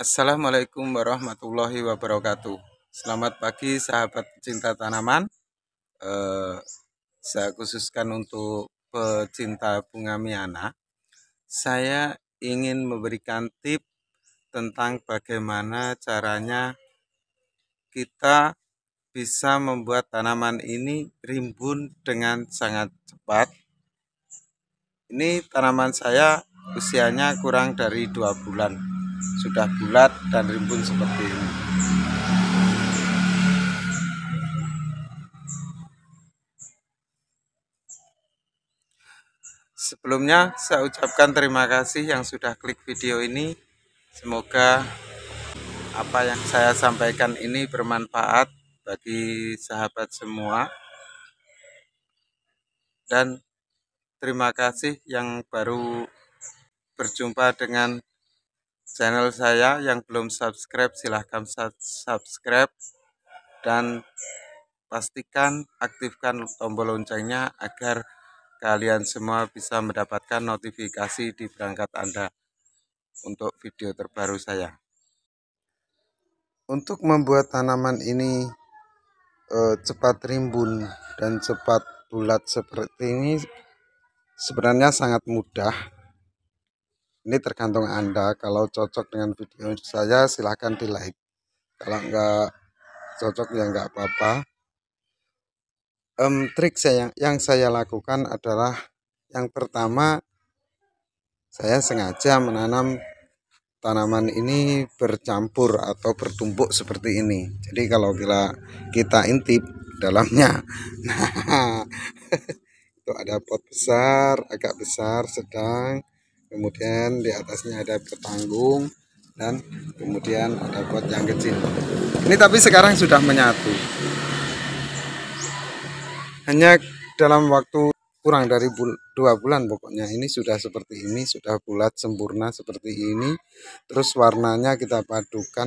Assalamualaikum warahmatullahi wabarakatuh. Selamat pagi sahabat pecinta tanaman. Eh, saya khususkan untuk pecinta bunga miana. Saya ingin memberikan tips tentang bagaimana caranya kita bisa membuat tanaman ini rimbun dengan sangat cepat. Ini tanaman saya usianya kurang dari 2 bulan. Sudah bulat dan rimbun seperti ini. Sebelumnya saya ucapkan terima kasih yang sudah klik video ini. Semoga apa yang saya sampaikan ini bermanfaat bagi sahabat semua. Dan terima kasih yang baru berjumpa dengan channel saya. Yang belum subscribe silahkan subscribe. Dan pastikan aktifkan tombol loncengnya agar kalian semua bisa mendapatkan notifikasi di perangkat Anda untuk video terbaru saya. Untuk membuat tanaman ini cepat rimbun dan cepat bulat seperti ini sebenarnya sangat mudah. Ini tergantung Anda. Kalau cocok dengan video saya silahkan di like. Kalau nggak cocok ya nggak apa-apa. Trik yang saya lakukan adalah yang pertama, saya sengaja menanam tanaman ini bercampur atau bertumpuk seperti ini. Jadi kalau kita intip dalamnya, nah itu ada pot besar, agak besar, sedang, kemudian di atasnya ada petanggung, dan kemudian ada pot yang kecil. Ini tapi sekarang sudah menyatu. Hanya dalam waktu kurang dari 2 bulan pokoknya ini sudah seperti ini, sudah bulat sempurna seperti ini. Terus warnanya kita padukan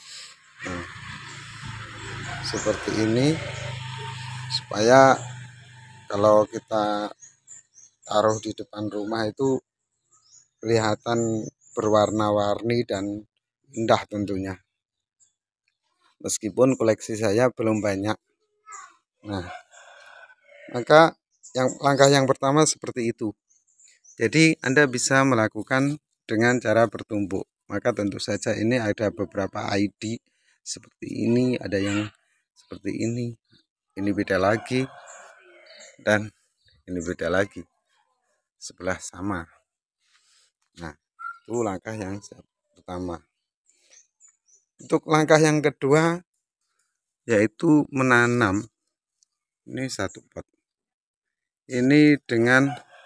seperti ini, supaya kalau kita taruh di depan rumah itu kelihatan berwarna-warni dan indah tentunya. Meskipun koleksi saya belum banyak. Nah, maka langkah yang pertama seperti itu. Jadi Anda bisa melakukan dengan cara bertumpuk. Maka tentu saja ini ada beberapa ID seperti ini, ada yang seperti ini beda lagi, dan ini beda lagi. Sebelah sama. Nah, itu langkah yang pertama. Untuk langkah yang kedua yaitu menanam. Ini satu pot. Ini dengan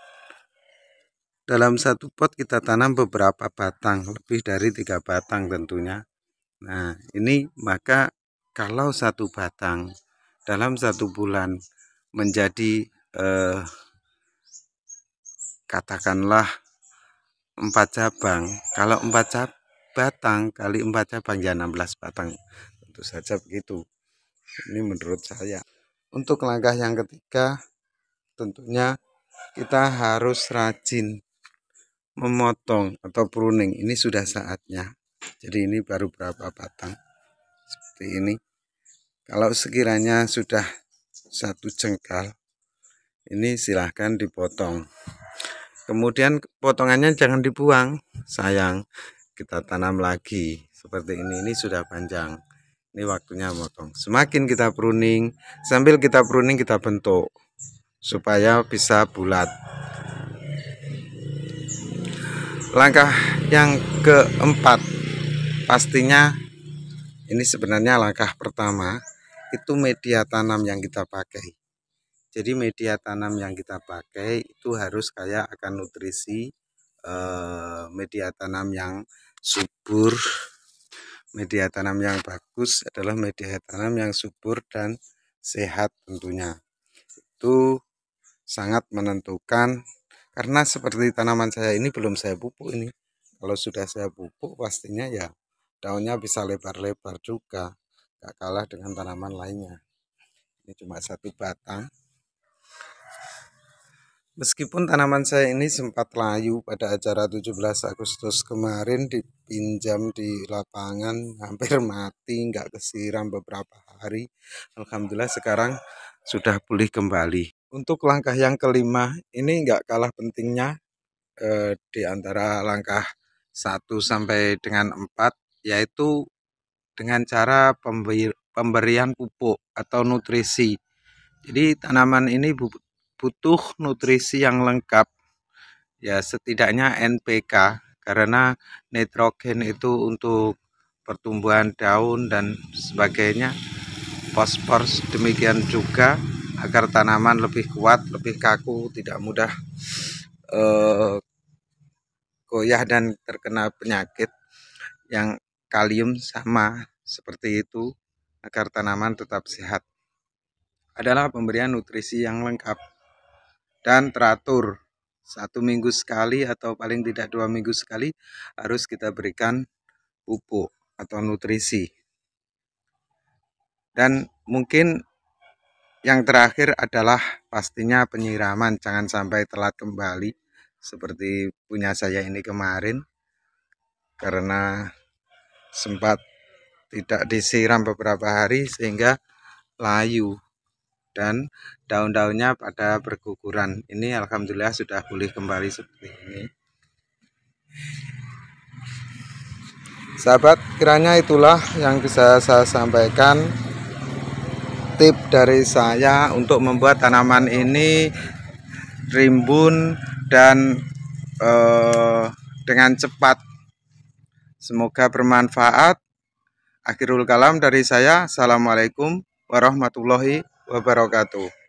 dalam satu pot kita tanam beberapa batang, lebih dari 3 batang tentunya. Nah, ini maka kalau satu batang dalam 1 bulan menjadi katakanlah 4 cabang. Kalau 4 batang kali 4 cabang ya 16 batang. Tentu saja begitu. Ini menurut saya. Untuk langkah yang ketiga, tentunya kita harus rajin memotong atau pruning. Ini sudah saatnya. Jadi ini baru berapa batang seperti ini. Kalau sekiranya sudah 1 jengkal, ini silahkan dipotong. Kemudian potongannya jangan dibuang, sayang. Kita tanam lagi seperti ini sudah panjang. Ini waktunya potong. Semakin kita pruning, sambil kita pruning kita bentuk supaya bisa bulat. Langkah yang keempat, pastinya ini sebenarnya langkah pertama, itu media tanam yang kita pakai. Jadi media tanam yang kita pakai itu harus kaya akan nutrisi, media tanam yang subur. Media tanam yang bagus adalah media tanam yang subur dan sehat tentunya. Itu sangat menentukan, karena seperti tanaman saya ini belum saya pupuk ini. Kalau sudah saya pupuk pastinya ya daunnya bisa lebar-lebar juga, gak kalah dengan tanaman lainnya. Ini cuma 1 batang. Meskipun tanaman saya ini sempat layu pada acara 17 Agustus kemarin, dipinjam di lapangan, hampir mati, nggak kesiram beberapa hari. Alhamdulillah sekarang sudah pulih kembali. Untuk langkah yang kelima, ini nggak kalah pentingnya di antara langkah 1 sampai dengan 4, yaitu dengan cara pemberian pupuk atau nutrisi. Jadi tanaman ini butuh nutrisi yang lengkap, ya setidaknya NPK, karena nitrogen itu untuk pertumbuhan daun dan sebagainya, fosfor demikian juga, agar tanaman lebih kuat, lebih kaku, tidak mudah goyah dan terkena penyakit. Yang kalium sama seperti itu, agar tanaman tetap sehat, adalah pemberian nutrisi yang lengkap dan teratur. 1 minggu sekali atau paling tidak 2 minggu sekali harus kita berikan pupuk atau nutrisi. Dan mungkin yang terakhir adalah pastinya penyiraman, jangan sampai telat kembali seperti punya saya ini kemarin, karena sempat tidak disiram beberapa hari sehingga layu dan daun-daunnya pada berguguran. Ini alhamdulillah sudah pulih kembali seperti ini. Sahabat, kiranya itulah yang bisa saya sampaikan, tip dari saya untuk membuat tanaman ini rimbun dan dengan cepat. Semoga bermanfaat. Akhirul kalam dari saya. Assalamualaikum warahmatullahi wabarakatuh.